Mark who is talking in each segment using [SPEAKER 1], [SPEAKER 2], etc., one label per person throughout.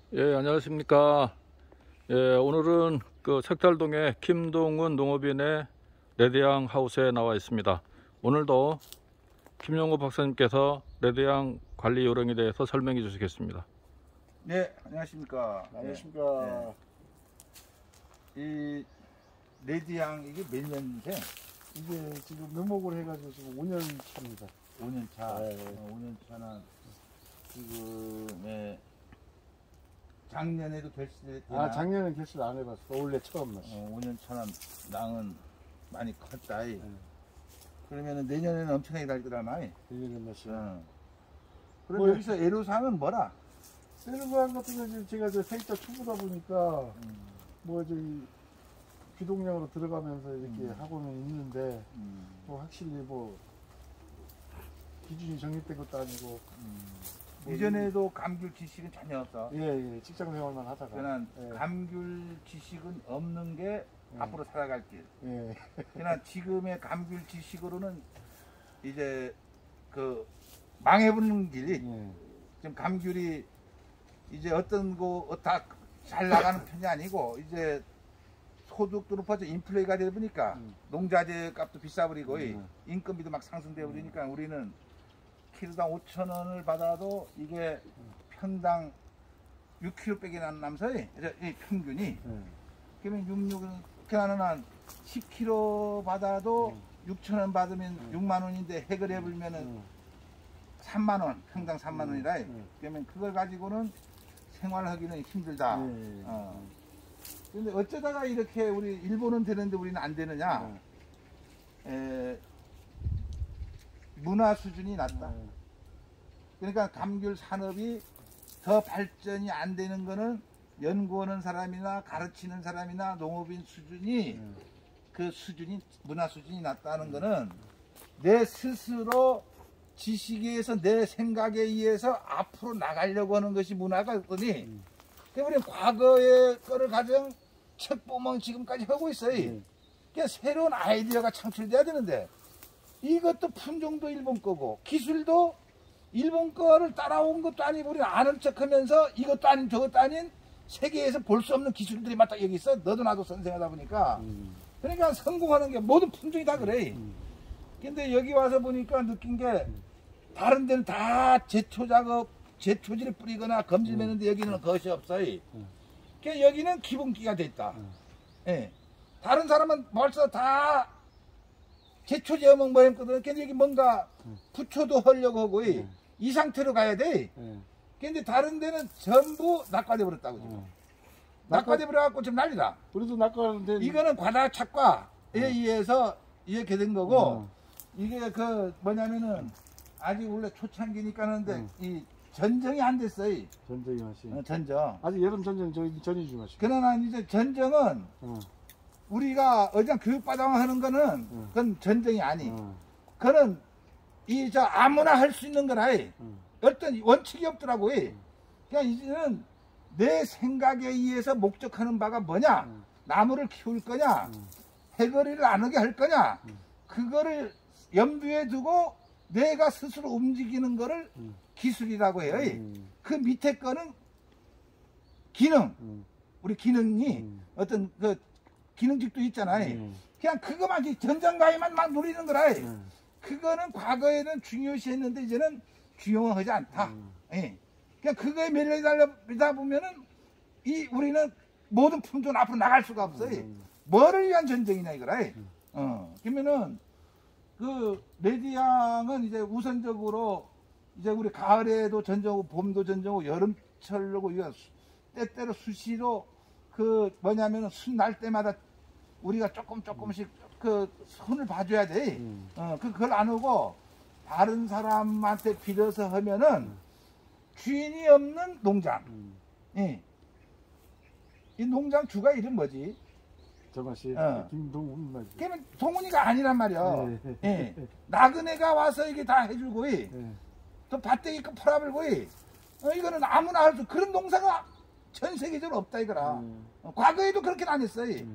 [SPEAKER 1] 예, 안녕하십니까. 예, 오늘은 그 색달동의 김동훈 농업인의 레드양 하우스에 나와 있습니다. 오늘도 김용호 박사님께서 레드양 관리 요령에 대해서 설명해 주시겠습니다.
[SPEAKER 2] 네, 안녕하십니까.
[SPEAKER 3] 안녕하십니까.
[SPEAKER 2] 이 레드양 이게 몇 년생?
[SPEAKER 3] 이게 지금 묘목을 해가지고 지금 5년 차입니다.
[SPEAKER 2] 5년 차.
[SPEAKER 3] 네.
[SPEAKER 2] 5년 차는 지금 작년에도 결실했구나.
[SPEAKER 3] 작년엔 결실 안 해봤어. 올해 처음 났어.
[SPEAKER 2] 5년 차는 낭은 많이 컸다. 그러면은 내년에는 엄청나게 달더라마.
[SPEAKER 3] 1년에 몇이야.
[SPEAKER 2] 그럼
[SPEAKER 3] 뭐,
[SPEAKER 2] 여기서 애로사항은 뭐라?
[SPEAKER 3] 세르브안 같은 경우는 제가 이제 세입자 초보다 보니까 뭐 저기 귀동량으로 들어가면서 이렇게 하고는 있는데 뭐 확실히 뭐 기준이 정립된 것도 아니고 뭐
[SPEAKER 2] 이전에도 감귤 지식은 전혀 없어.
[SPEAKER 3] 예, 직장 생활만 하다가
[SPEAKER 2] 그냥
[SPEAKER 3] 예.
[SPEAKER 2] 감귤 지식은 없는 게 앞으로 살아갈 길.
[SPEAKER 3] 예.
[SPEAKER 2] 그냥 지금의 감귤 지식으로는 이제 그 망해버리는 길이
[SPEAKER 3] 예.
[SPEAKER 2] 지금 감귤이 이제 어떤 거 다 잘 나가는 편이 아니고 이제 소득도 높아져 인플레이가 되다 보니까 농자재 값도 비싸버리고 인건비도 막 상승되어 버리니까 우리는 키로당 5,000원을 받아도 이게 평당 6kg 빼기 남서이 이 평균이 그러면 66 하는 한 10kg 받아도 6,000원 받으면 6만 원인데 해결 해보면은 3만 원, 평당 3만 원이라. 그러면 그걸 가지고는 생활하기는 힘들다. 근데 어쩌다가 이렇게 우리 일본은 되는데 우리는 안 되느냐? 문화 수준이 낮다. 그러니까 감귤 산업이 더 발전이 안 되는 거는 연구하는 사람이나 가르치는 사람이나 농업인 수준이 그 수준이 문화 수준이 낮다는 거는 내 스스로 지식에 의해서 내 생각에 의해서 앞으로 나가려고 하는 것이 문화가더니 우리는 과거의 거를 가정 책 보면 지금까지 하고 있어요. 그러니까 새로운 아이디어가 창출돼야 되는데 이것도 품종도 일본 거고 기술도 일본 거를 따라온 것도 아니고 우리는 아는 척하면서 이것도 아닌 저것도 아닌 세계에서 볼 수 없는 기술들이 막 여기 있어. 너도 나도 선생하다 보니까 그러니까 성공하는 게 모든 품종이 다 그래. 근데 여기 와서 보니까 느낀 게 다른 데는 다 제초 작업, 제초지를 뿌리거나 검질 매는데 여기는 그것이 없어요. 그러니까 여기는 기본기가 됐다. 예. 다른 사람은 벌써 다 제초제 뭐 했거든. 근데 여기 뭔가 부초도 하려고 하고 이 상태로 가야 돼. 근데 다른 데는 전부 낙과돼 버렸다고 지금. 낙과돼 버려갖고 지금 난리다.
[SPEAKER 3] 우리도 낙과하는데
[SPEAKER 2] 이거는 과다 착과에 의해서 이렇게 된 거고 이게 그 뭐냐면은 아직 원래 초창기니까 하는데 이 전정이 안 됐어요.
[SPEAKER 3] 전쟁이 맛이.
[SPEAKER 2] 전정.
[SPEAKER 3] 아직 여름 전쟁 전이지 맛이.
[SPEAKER 2] 그러나 이제 전정은 우리가 어장 교육받아 하는 거는 그건 전쟁이 아니. 그거는 이 저 아무나 할 수 있는 거라. 어떤 원칙이 없더라고. 그냥 이제는 내 생각에 의해서 목적하는 바가 뭐냐? 나무를 키울 거냐? 해거리를 안 하게 할 거냐? 그거를 염두에 두고 내가 스스로 움직이는 거를 기술이라고 해요. 그 밑에 거는 기능. 우리 기능이 어떤 그 기능직도 있잖아요. 그냥 그거만 전장가에만 막 누리는 거라. 그거는 과거에는 중요시 했는데 이제는 중요하지 않다. 예. 그냥 그거에 매료되다 보면은 우리는 모든 품종은 앞으로 나갈 수가 없어요. 뭐를 위한 전쟁이냐 이거라. 그러면은 그 레드양은 이제 우선적으로 이제 우리 가을에도 전정하고 봄도 전정하고 여름철로고 이거 때때로 수시로 그 뭐냐면은 순 날 때마다 우리가 조금씩 그 손을 봐줘야 돼. 그걸 안 하고 다른 사람한테 빌어서 하면은 주인이 없는 농장. 예. 이 농장 주가 이름 뭐지?
[SPEAKER 3] 저 맛이. 김동훈 맛이.
[SPEAKER 2] 그러면 동훈이가 아니란 말이야. 예. 나그네가 와서 이게 다 해주고, 또 밭대기 풀어불고, 이거는 아무나 할 수, 그런 농사가 전 세계적으로 없다 이거라. 과거에도 그렇게는 안 했어요.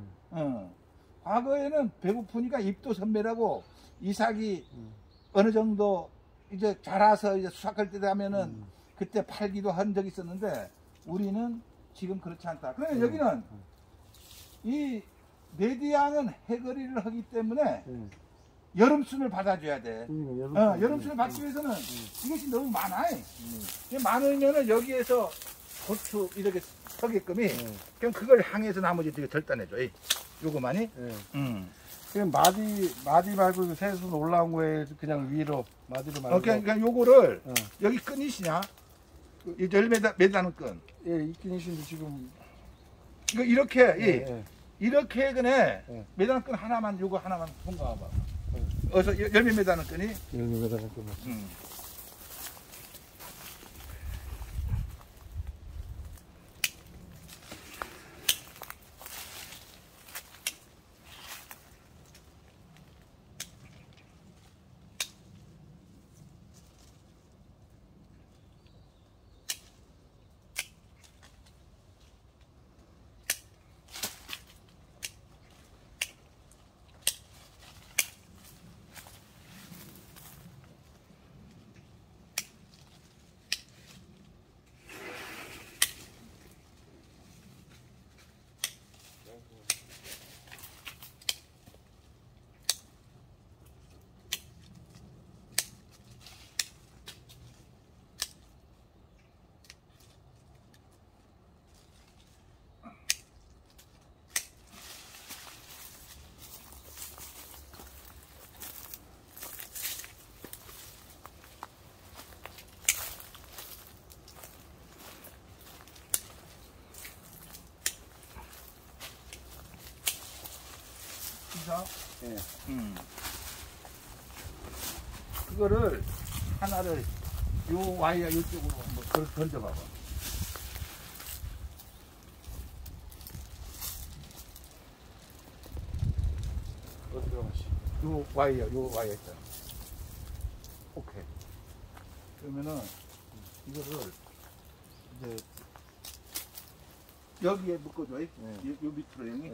[SPEAKER 2] 과거에는 배고프니까 잎도 선별하고 이삭이 어느 정도 이제 자라서 이제 수확할 때 되면은 그때 팔기도 한 적이 있었는데 우리는 지금 그렇지 않다. 그러면 여기는 이 레드양은 해거리를 하기 때문에 여름순을 받아줘야 돼. 여름순을 받기 위해서는 이것이 너무 많아. 많으면은 여기에서 고추 이렇게 서게끔이 그럼 그걸 향해서 나머지 되게 절단해줘. 요거만이.
[SPEAKER 3] 그럼 마디 말고 새순 올라온 거에 그냥 위로 마디로 말고.
[SPEAKER 2] 그러니까 요거를 여기 끈이시냐? 이 열매 매다는 끈.
[SPEAKER 3] 예, 있긴 있는데 지금
[SPEAKER 2] 이거 이렇게
[SPEAKER 3] 예.
[SPEAKER 2] 이렇게 그네
[SPEAKER 3] 예.
[SPEAKER 2] 매다는 끈 하나만 요거 하나만 통과해봐. 어서 열매 매다는 끈이.
[SPEAKER 3] 열매 매다는 끈.
[SPEAKER 2] 예. 그거를 하나를 요 와이어 이쪽으로 한번 던져봐봐.
[SPEAKER 3] 어디로 가시?
[SPEAKER 2] 요 와이어 있잖아. 오케이. 그러면은 이거를 이제 여기에 묶어줘. 요 밑으로 형이.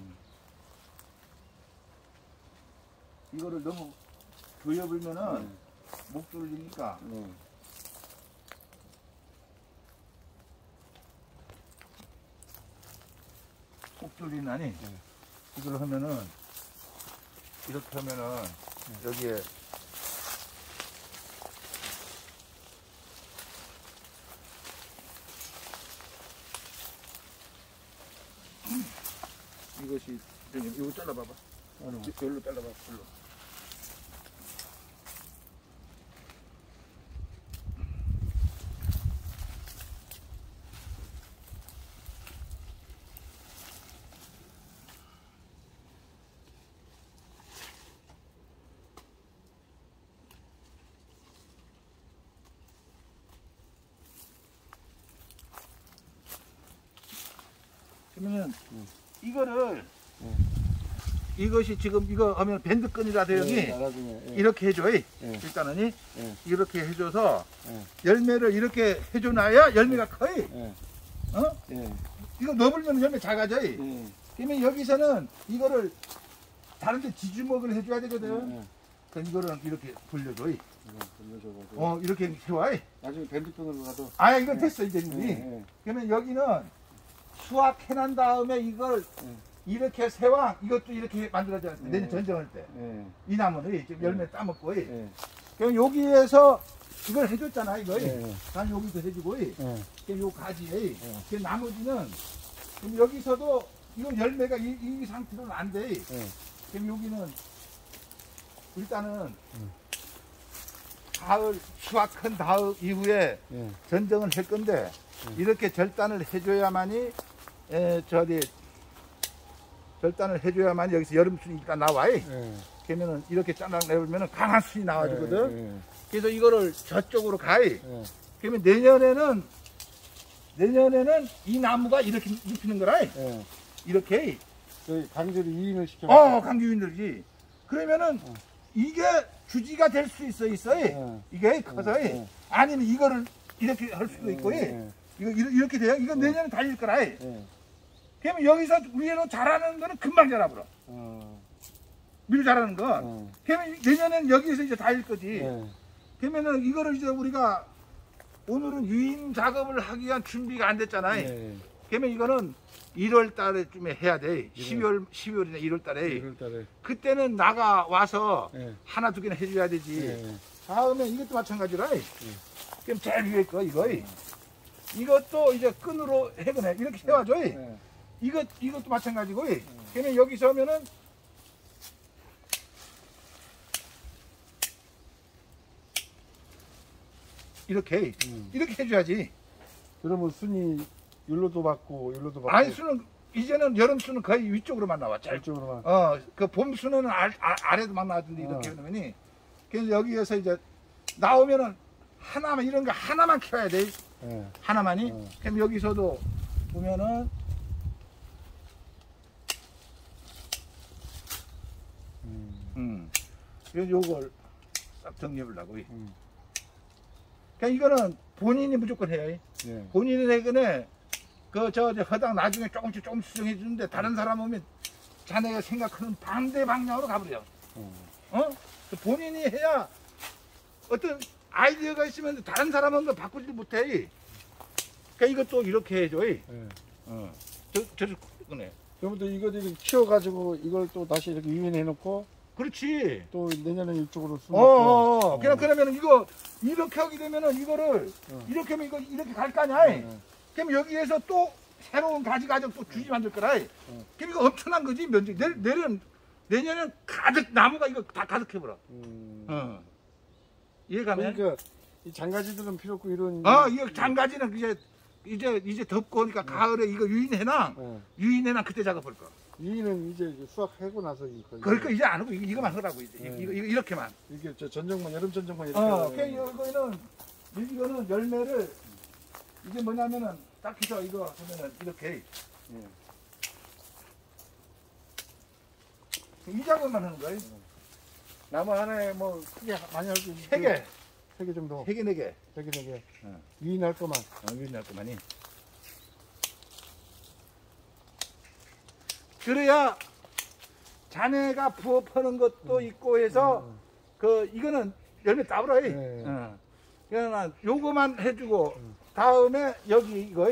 [SPEAKER 2] 이거를 너무 조여불면은 목 졸리니까 목 졸리나니 이걸 하면은 이렇게 하면은 여기에 이것이 이거 잘라봐봐. 별로 잘라봐. 별로. 그러면 이거를 이것이 지금 이거 하면 밴드끈이라 대형이 이렇게 해줘. 일단은 이렇게 해줘서 열매를 이렇게 해줘놔야 열매가 커요. 이거 넣어버리면 열매 작아져. 그러면 여기서는 이거를 다른데 지주먹을 해줘야 되거든. 그럼 이거를 이렇게 돌려줘. 이렇게 세워.
[SPEAKER 3] 나중에 밴드끈으로 가도.
[SPEAKER 2] 이건 됐어 이제 우리. 그러면 여기는 수확해난 다음에 이걸 이렇게 세왕 이것도 이렇게 만들어지 않습니까? 내년 전쟁할 때 이 나무는 지금 열매 따먹고 그럼 여기에서 이걸 해줬잖아 이거. 난 여기도 해주고 그럼 요 가지에 그럼 나머지는 그럼 여기서도 이건 열매가 이 상태로는 안 돼. 그럼 여기는 일단은 가을 수확한 다음 이후에 전정을 할 건데 이렇게 절단을 해줘야만이 절단을 해줘야만 여기서 여름순이 일단 나와. 그러면은 이렇게 잘라 내보면은 강한 순이 나와주거든. 그래서 이거를 저쪽으로 가. 그러면 내년에는 이 나무가 이렇게 눕히는 거라. 이렇게.
[SPEAKER 3] 강제로 이인을 시켜.
[SPEAKER 2] 강규인들이. 그러면은 이게 주지가 될 수 있어. 이게 커서. 아니면 이거를 이렇게 할 수도 있고. 이렇게 돼요. 이건 내년에 달릴 거라. 그러면 여기서 위로 자라는 거는 금방 자라버려. 밀 자라는 건. 그러면 내년엔 여기서 이제 달릴 거지. 그러면은 이거를 이제 우리가 오늘은 유인 작업을 하기 위한 준비가 안 됐잖아요.
[SPEAKER 3] 네.
[SPEAKER 2] 그러면 이거는 1월 달에쯤에 해야 돼. 12월이나 1월 달에.
[SPEAKER 3] 1월 달에.
[SPEAKER 2] 그때는 나가 와서
[SPEAKER 3] 네.
[SPEAKER 2] 하나 두 개는 해줘야 되지.
[SPEAKER 3] 네.
[SPEAKER 2] 다음에 이것도 마찬가지라. 그럼 제일 위에 거 이거. 이것도 이제 끈으로 해거네. 이렇게 세워줘.
[SPEAKER 3] 네.
[SPEAKER 2] 이것도 마찬가지고. 그러면 여기서 하면은 이렇게 해줘야지.
[SPEAKER 3] 그러면 순이 율로도 받고 율로도 받고.
[SPEAKER 2] 아니 수는 이제는 여름 수는 거의 위쪽으로만 나와.
[SPEAKER 3] 절쪽으로만.
[SPEAKER 2] 그 봄 수는 아래도만 나왔는데 이렇게 해놓으니 그래서 여기에서 이제 나오면은 하나만 이런 거 하나만 키워야 돼.
[SPEAKER 3] 네.
[SPEAKER 2] 하나만이. 그럼 여기서도 보면은 그래서 요걸 싹 정리해보려고. 그냥 이거는 본인이 무조건 해야 해.
[SPEAKER 3] 네.
[SPEAKER 2] 본인이 내거네 저 허당 나중에 조금씩 수정해 주는데 다른 사람 오면 자네가 생각하는 반대 방향으로 가버려. 본인이 해야 어떤 아이디어가 있으면 다른 사람은 거 바꾸지 못해. 그러니까 이것도 이렇게 해줘.
[SPEAKER 3] 네.
[SPEAKER 2] 저를 꺼내.
[SPEAKER 3] 그러면 이거 키워가지고 이걸 또 다시 이렇게 유인해 놓고
[SPEAKER 2] 그렇지.
[SPEAKER 3] 또 내년에 이쪽으로 쓰고.
[SPEAKER 2] 그러면 이거 이렇게 하게 되면은 이거를 이렇게 하면 이거 이렇게 갈 거 아니야. 그럼 여기에서 또 새로운 가지 가지고 또 주지 만들 거라. 그럼 이거 엄청난 거지 면적. 내년엔 가득 나무가 이거 다 가득해버려. 이해가면?
[SPEAKER 3] 그러니까 이 장가지들은 필요 없고 이런.
[SPEAKER 2] 이거 장가지는 이제 덥고 그러니까 가을에 이거 유인해놔. 유인해놔 그때 작업할 거.
[SPEAKER 3] 유인은 이제 수확하고 나서 이거.
[SPEAKER 2] 그러니까 이제 안 하고 이거만 하라고 이제. 이거 이렇게만.
[SPEAKER 3] 이게 저 전정만 여름 전정만 이렇게.
[SPEAKER 2] 이거는 열매를 이게 뭐냐면은 딱 해서 이거 하면은 이렇게. 이 작업만 하는 거야.
[SPEAKER 3] 나무 하나에 뭐 크게 많이 할 수 있는.
[SPEAKER 2] 3개.
[SPEAKER 3] 3개 정도.
[SPEAKER 2] 3개, 4개.
[SPEAKER 3] 3개, 4개. 유인할 거만.
[SPEAKER 2] 유인할 거만이. 그래야 자네가 부업하는 것도 있고 해서 이거는 열매 따버려. 그러나 요거만 해주고 다음에 여기 이거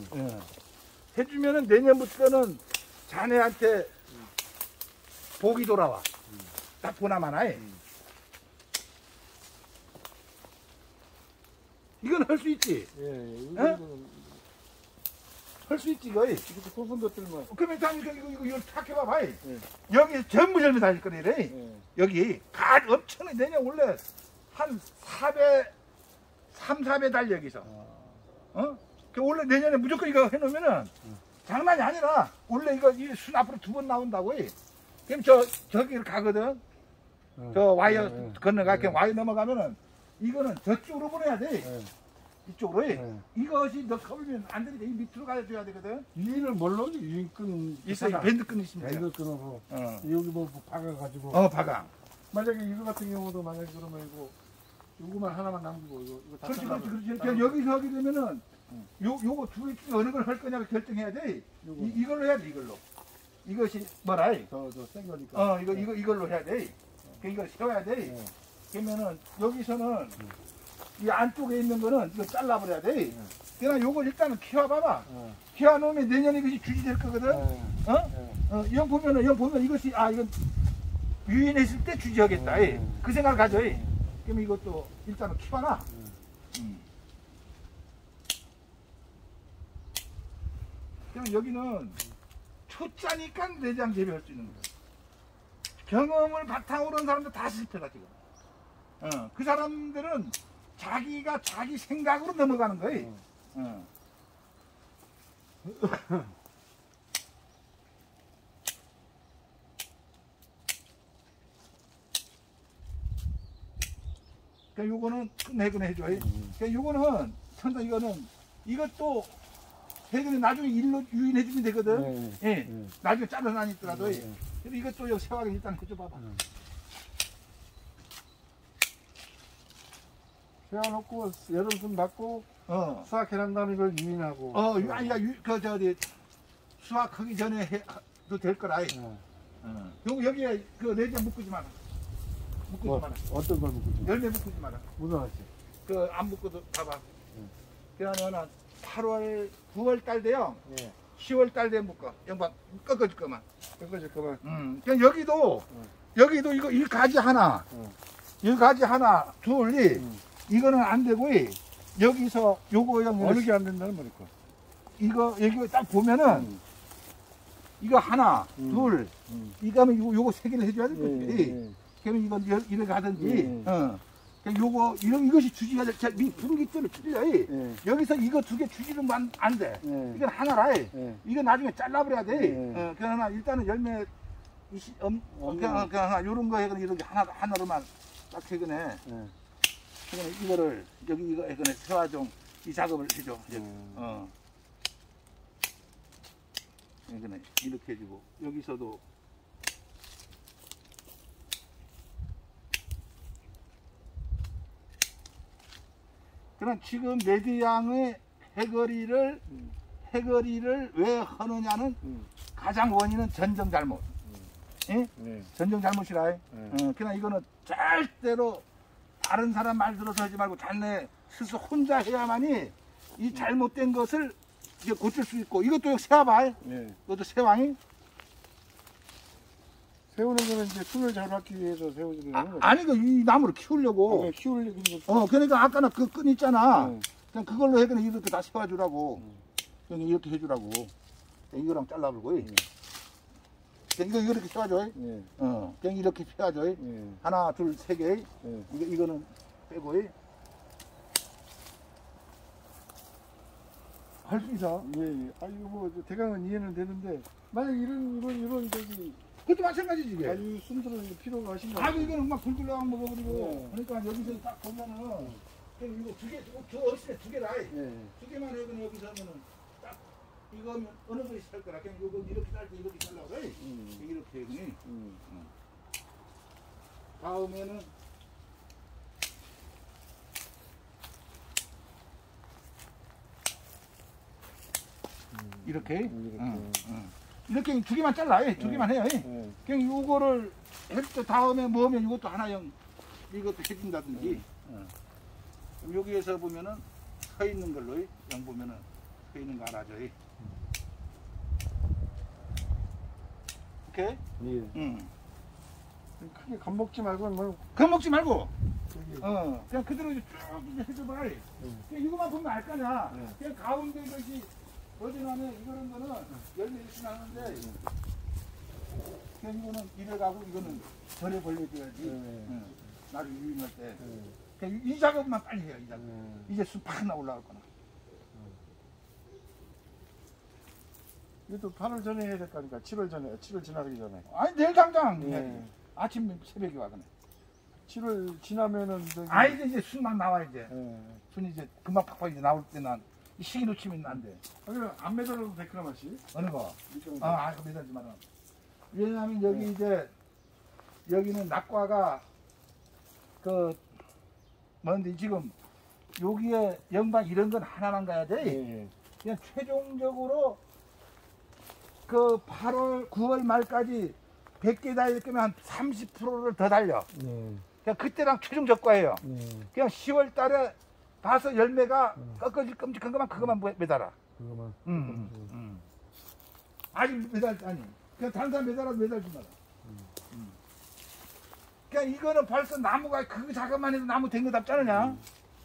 [SPEAKER 2] 해주면은 내년부터는 자네한테 복이 돌아와. 딱 보나만 해. 이건 할 수 있지. 할 수 있지, 이거.
[SPEAKER 3] 이것도 소선 것들만.
[SPEAKER 2] 그러면 이거 탁 해봐봐. 여기 전부 열매 달릴 거래. 여기 엄청나게 내년 원래 한 3-4배 달려 여기서. 원래 내년에 무조건 이거 해놓으면은 장난이 아니라 원래 이거 이 순 앞으로 2번 나온다고. 그럼 저기를 가거든. 저 와이어 건너가. 그럼 와이어 넘어가면은 이거는 저쪽으로 보내야 돼. 이쪽으로. 이것이 너 커버면 안 되니까 이 밑으로 가줘야 되거든.
[SPEAKER 3] 유인을 뭘로? 유인끈
[SPEAKER 2] 있어. 밴드끈 있습니다.
[SPEAKER 3] 밴드끈으로. 여기 뭐 박아가지고.
[SPEAKER 2] 박아.
[SPEAKER 3] 만약에 이거 같은 경우도 만약에 그러면 요거만 하나만 남기고 이거 다.
[SPEAKER 2] 그렇지. 그냥 여기서 하게 되면은 요거 2개 중에 어느 걸 할 거냐고 결정해야 돼. 이걸로 해야 돼. 이걸로. 이것이 뭐라?
[SPEAKER 3] 더센 거니까.
[SPEAKER 2] 이걸로 해야 돼. 이걸 세워야 돼. 그러면은 여기서는 이 안쪽에 있는 거는 이거 잘라버려야 돼. 그러나 요걸 일단은 키워봐봐. 키워놓으면 내년에 이것이 주지 될 거거든. 이건 보면 이것이 이건 유인했을 때 주지하겠다. 그 생각을 가져. 그러면 이것도 일단은 키워놔. 그럼 여기는 초짜니까 내장 재배할 수 있는 거야. 경험을 바탕으로 한 사람들 다 실패다 지금. 그 사람들은 자기가 자기 생각으로 넘어가는 거예요. 그러니까 요거는 끝내거나 해줘요. 그러니까 요거는 천다 이것도 해거나 나중에 일로 유인해주면 되거든. 나중에 잘라나니더라도. 그래서 이것도 여기 세화를 일단 해줘봐봐.
[SPEAKER 3] 세워놓고 여름순 받고 수확해 난 다음에 이걸 유인하고.
[SPEAKER 2] 수확하기 전에 해도 될 거라. 여기에 그 레진 묶지 마라. 묶지 마라.
[SPEAKER 3] 어떤 걸 묶지?
[SPEAKER 2] 열매 묶지 마라.
[SPEAKER 3] 무슨 하지?
[SPEAKER 2] 안 묶어도 봐봐. 그러면 8월, 9월 달 돼요.
[SPEAKER 3] 예.
[SPEAKER 2] 10월 달 되면 묶어. 양반 꺾어줄 거만.
[SPEAKER 3] 꺾어질 거만.
[SPEAKER 2] 그냥 여기도 이거 이 가지 하나, 이 가지 하나, 둘이 이거는 안 되고 여기서 요거
[SPEAKER 3] 어느 게 안 된다는 말일까?
[SPEAKER 2] 이거 여기 딱 보면은 이거 하나, 둘, 이거 하면 요거 세 개를 해줘야 될 거지. 그러면 이건 이렇게 하든지, 요거 이것이 주지가 분기대로 틀려. 여기서 이거 두 개 주지는 안 돼. 이건 하나라. 이거 나중에 잘라버려야 돼. 그러나 일단은 열매 그냥 요런 거 해거나 이렇게 하나로만 딱 해거네. 이거를 여기 이거 해거네 세화종 이 작업을 해줘. 이렇게 해주고 여기서도 그럼 지금 레드양의 해거리를 왜 하느냐는 가장 원인은 전정 잘못. 예? 전정 잘못이라. 그냥 이거는 절대로 다른 사람 말 들어서 하지 말고 자네 스스로 혼자 해야만이 이 잘못된 것을 이제 고칠 수 있고 이것도 세와봐. 이것도 세왕이.
[SPEAKER 3] 세우는 거는 이제 순을 잘 받기 위해서 세우는 거죠.
[SPEAKER 2] 아니 이 나무를 키우려고.
[SPEAKER 3] 키우려고.
[SPEAKER 2] 그러니까 아까는 그 끈 있잖아. 그냥 그걸로 해그냥 이렇게 다 세워주라고. 그냥 이렇게 해주라고. 이거랑 잘라버리고. 그냥 이거 이렇게 세워줘. 그냥 이렇게 세워줘. 하나, 둘, 세 개. 이거는 빼고. 할 수 있어.
[SPEAKER 3] 이거 뭐 대강은 이해는 되는데 만약 이런 저기.
[SPEAKER 2] 그것도 마찬가지지 이게.
[SPEAKER 3] 아주 순들은 필요가 하신 거.
[SPEAKER 2] 이거는 막 굴굴랑 먹어버리고. 그러니까 여기서 딱 보면은 이거 두 개, 어렸을 때 두 개라. 두 개만 해도 여기서 하면은 딱 이거 하면 어느 분이 살 거라. 그냥 이거 이렇게 쌀 때 이렇게 잘라고 해. 이렇게 해보니. 다음에는 이렇게. 이렇게 두 개만 잘라. 두 개만 해요. 그냥 요거를 할 때 다음에 뭐면 이것도 하나형 이것도 해준다든지. 여기에서 보면은 서 있는 걸로 영 보면은 서 있는 거 알아줘. 오케이?
[SPEAKER 3] 크게 겁먹지 말고 뭐.
[SPEAKER 2] 겁먹지 말고. 그냥 그대로 쭉 해줘봐. 이거만 보면 알 거냐. 그냥 가운데 것이 어디 나면 이거는 거는 열매 이렇게 나는데 그냥 이거는 이래 가고 이거는 절에 벌려줘야지. 나중에 유인할 때. 그냥 이 작업만 빨리 해요. 이 작업. 이제 쑥 팍 올라올 거나.
[SPEAKER 3] 이것도 8월 전에 해야 될 거니까 7월 전에 7월 지나기 전에.
[SPEAKER 2] 아니 내일 당장 해야지. 아침 새벽에 와 그네.
[SPEAKER 3] 7월 지나면은
[SPEAKER 2] 이제 순만 나와 이제. 순이 이제 금방 팍팍 이제 나올 때는 이 시기 놓치면 안 돼.
[SPEAKER 3] 그러면 안 매달아도 될까 맛이?
[SPEAKER 2] 어느 거? 매달지 마라. 왜냐하면 여기 이제 여기는 낙과가 뭔데 지금 여기에 영방 이런 건 하나만 가야 돼. 그냥 최종적으로 그 8월 9월 말까지 100개 달릴 거면 한 30%를 더 달려. 그냥 그때랑 최종 적과예요. 그냥 10월 달에 봐서 열매가 꺾어질 끔찍한 것만 그것만 매달아. 그거만. 아직 매달지 그냥 다른 사람 매달지 마라. 그냥 이거는 벌써 나무가 그 작업만 해도 나무 된 거 답잖느냐.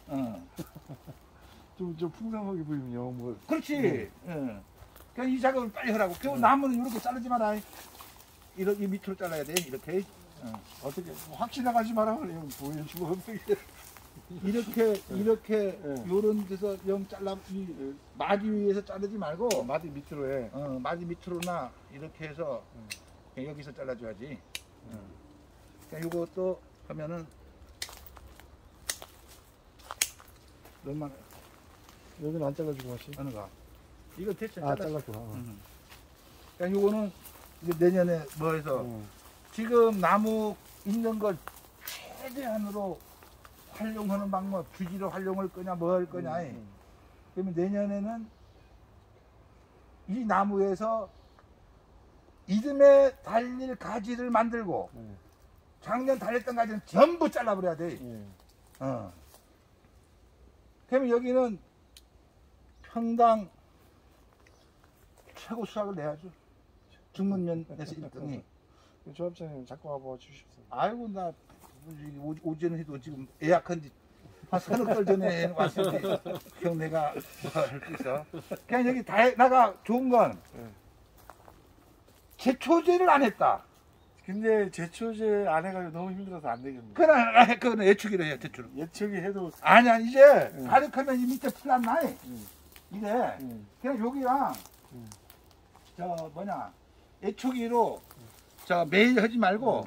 [SPEAKER 3] 좀 풍성하게 보이면요. 뭐.
[SPEAKER 2] 그렇지. 그냥 이 작업을 빨리 하라고. 그 나무는 이렇게 자르지 마라. 이렇게 밑으로 잘라야 돼. 이렇게.
[SPEAKER 3] 어떻게 확 지나가지 마라 그래요. 보여주고
[SPEAKER 2] 이렇게 요런 데서 영 잘라 마디 위에서 자르지 말고
[SPEAKER 3] 마디 밑으로 해.
[SPEAKER 2] 마디 밑으로나 이렇게 해서 여기서 잘라줘야지. 그러니까 요것도 하면은 너만
[SPEAKER 3] 여기는 안 잘라주고 맛이.
[SPEAKER 2] 어느 거? 이거 대체
[SPEAKER 3] 잘랐구나.
[SPEAKER 2] 그러니까 요거는 이제 내년에 뭐 해서 지금 나무 있는 걸 최대한으로 활용하는 방법, 주지로 활용할 거냐, 뭐 할 거냐. 그러면 내년에는 이 나무에서 이듬해 달릴 가지를 만들고 작년 달렸던 가지는 전부 잘라버려야 돼. 그러면 여기는 평당 최고 수확을 내야죠. 중문면에서 1등이.
[SPEAKER 3] 조합장님 자꾸 와봐 주십시오.
[SPEAKER 2] 아이고 나 오전에 해도 지금 예약한 지 한 서너 달 전에 왔는데 형 내가 뭐 할 수 있어. 그냥 여기 다 나가 좋은 건 제초제를 안 했다.
[SPEAKER 3] 근데 제초제 안 해가지고 너무 힘들어서 안 되겠네.
[SPEAKER 2] 그거는 예초기로 해요. 제초로.
[SPEAKER 3] 예측이 해도
[SPEAKER 2] 아니야 이제 가득하면 이 밑에 풀 안 나이. 이래. 그냥 여기랑 저 뭐냐 예초기로 저 매일 하지 말고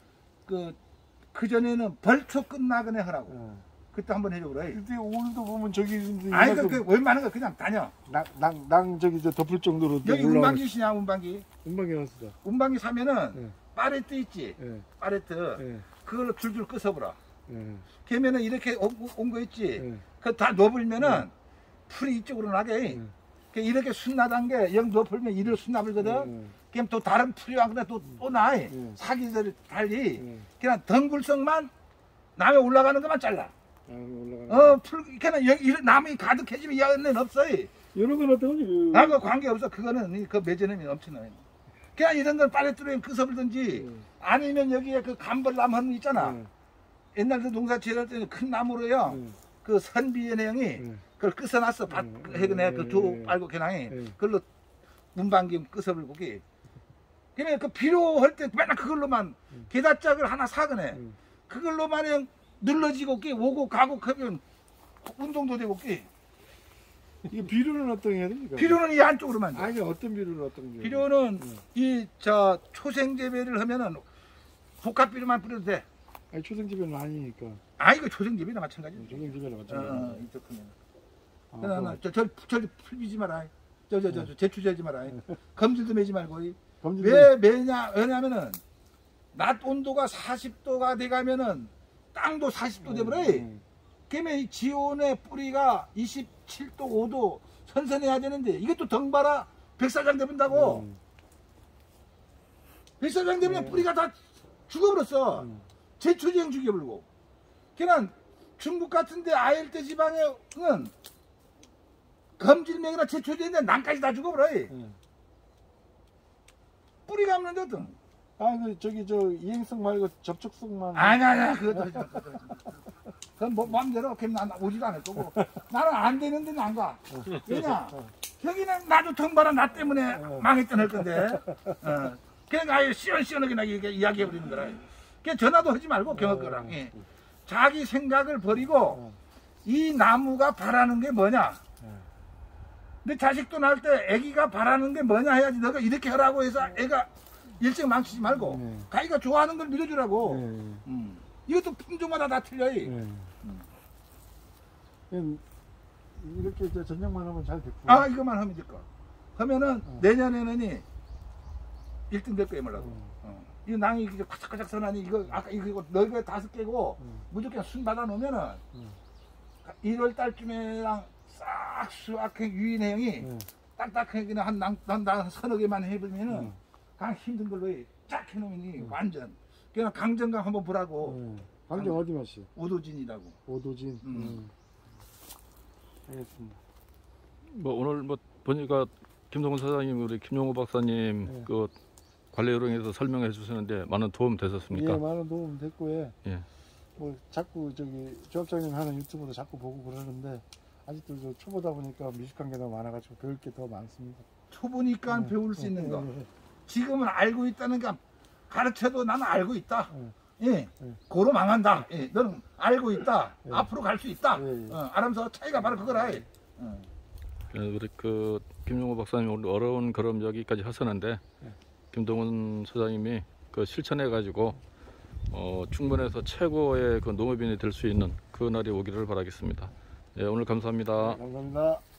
[SPEAKER 2] 그 전에는 벌초 끝나거나 하라고. 그때 한번 해줘 그래.
[SPEAKER 3] 근데 오늘도 보면 저기
[SPEAKER 2] 아니 그 웬만한 거 그냥 다녀.
[SPEAKER 3] 낭 저기 저 덮을 정도로
[SPEAKER 2] 여기 운방기시냐 운방기.
[SPEAKER 3] 운방기 왔어.
[SPEAKER 2] 운방기 사면은 파레트 있지. 파레트. 그걸로 줄줄 끄서보라. 그러면은 이렇게 온 거 있지. 그거 다 넣어버리면은 풀이 이쪽으로 나게. 이렇게 순나단 게 영 넣어버리면 이리로 순나불거든. 그럼 또 다른 풀이 와그래 또 나. 사기들 달리. 그냥 덩굴성만 남에 올라가는 것만 잘라. 풀 그냥 여기 나무이 가득해지면 이 안에는 없어.
[SPEAKER 3] 이런 건 어떠니?
[SPEAKER 2] 나하고 관계 없어. 그거는 그 매제념이 넘치나. 그냥 이런 건 빨래뚜레 끄서불든지 아니면 여기에 그 감벌나무 하는 거 있잖아. 옛날에 농사 지을 때는 큰 나무로요. 그 선비의 형이 그걸 끄서놨어. 밭 해그네 그두 빨고 개낭이 그걸로 문방기 끄서불고 기. 그냥 그 필요할 때 맨날 그걸로만 게다짝을 하나 사거네. 그걸로만 그냥 눌러지고 끼 오고 가고 하면 운동도 되고 끼.
[SPEAKER 3] 이게 비료는 어떤 게 해야 됩니까?
[SPEAKER 2] 비료는 이 안쪽으로만.
[SPEAKER 3] 아니 어떤 비료는 어떤 게?
[SPEAKER 2] 비료는 이 저 초생 재배를 하면은 복합 비료만 뿌려도 돼.
[SPEAKER 3] 아니 초생집에는 아니니까.
[SPEAKER 2] 아 이거 초생 재배나 마찬가지.
[SPEAKER 3] 초생집에는 마찬가지.
[SPEAKER 2] 이쪽 하면. 저 풀비지 마라. 저 제추제하지 마라. 검질도 매지 말고. 왜 매냐? 왜냐면은 낮 온도가 40도가 돼가면은 땅도 40도 돼버려. 그러면 이 지온의 뿌리가 27도, 5도 선선해야 되는데 이것도 덩바라 백사장 돼본다고. 백사장 되면 뿌리가 다 죽어버렸어. 제초제형 죽여버리고. 그냥 중국 같은데 아열대 지방에는 검질맥이나 제초제인데 난까지 다 죽어버려. 뿌리가 없는데 어떤.
[SPEAKER 3] 그 저기 저 이행성 말고 접촉성만.
[SPEAKER 2] 아니야 그것도. 그건 뭐 마음대로 그럼 난 오지도 않을 거고. 나는 안 되는 데는 안 가. 왜냐? 여기는 나도 덩바라 나 때문에 망했던 할 건데. 그러니까 아예 시원시원하게 나 이야기해 버리는 거라. 그냥 전화도 하지 말고 경험거랑. 자기 생각을 버리고 이 나무가 바라는 게 뭐냐? 내 자식도 낳을 때 애기가 바라는 게 뭐냐 해야지. 너가 이렇게 하라고 해서 애가 일찍 망치지 말고 자기가 좋아하는 걸 밀어주라고. 이것도 품종마다 다 틀려.
[SPEAKER 3] 이렇게 이제 전쟁만 하면 잘 됐고.
[SPEAKER 2] 이것만 하면 될까. 하면은 내년에는 1등 될 거야 몰라도. 이 낭이 과착과착 선하니 이거 아까 이거 너희가 5개고 무조건 순 받아 놓으면은 1월 달쯤에랑 싹 수확해 유인해 형이 딱딱하게 그냥 한 서너 개만 해보면은 그냥 힘든 걸로 쫙 해놓으니 완전 그냥 강정강 한번 보라고.
[SPEAKER 3] 강정 어디 맛이요?
[SPEAKER 2] 오도진이라고.
[SPEAKER 3] 오도진. 알겠습니다.
[SPEAKER 1] 뭐 오늘 뭐 보니까 김동훈 사장님 우리 김용호 박사님 그 관리 요령에서 설명해 주시는데 많은 도움 되셨습니까?
[SPEAKER 3] 예, 많은 도움 됐고요.
[SPEAKER 1] 예.
[SPEAKER 3] 뭐 자꾸 저기 조합장님 하는 유튜브도 자꾸 보고 그러는데 아직도 저 초보다 보니까 미숙한 게 너무 많아가지고 배울 게 더 많습니다.
[SPEAKER 2] 초보니까 배울 수 있는 거. 지금은 알고 있다는 게 가르쳐도 나는 알고 있다. 고로 망한다. 너는 알고 있다. 앞으로 갈 수 있다. 알면서 차이가 바로 그거라.
[SPEAKER 1] 우리 그 김용호 박사님 오늘 어려운 걸음 여기까지 하셨는데 김동훈 소장님이 그 실천해 가지고 충분해서 최고의 그 농업인이 될 수 있는 그 날이 오기를 바라겠습니다. 예, 오늘 감사합니다.
[SPEAKER 3] 감사합니다.